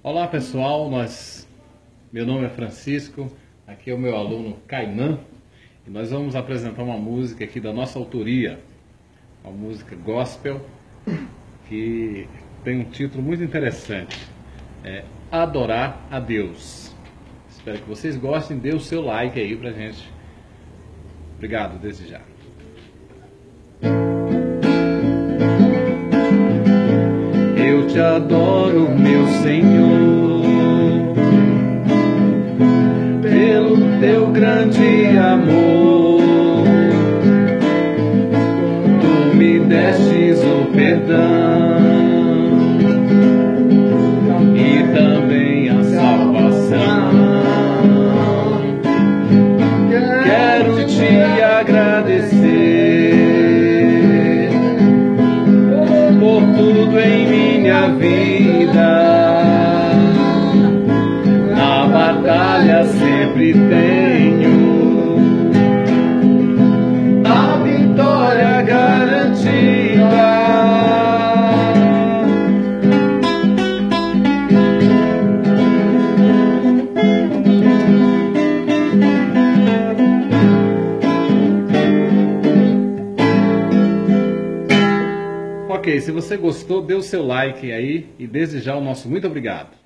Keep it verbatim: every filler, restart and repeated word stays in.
Olá pessoal, nós, meu nome é Francisco, aqui é o meu aluno Cainan e nós vamos apresentar uma música aqui da nossa autoria, uma música gospel que tem um título muito interessante, é Adorar a Deus. Espero que vocês gostem, dê o seu like aí pra gente. Obrigado desde já. Eu te adoro, meu Senhor, pelo teu grande amor. Tu me destes o perdão e também a salvação. Quero te agradecer por tudo em minha vida. Na batalha sempre tenho a vitória garantida. Ok, se você gostou, dê o seu like aí e desde já o nosso muito obrigado.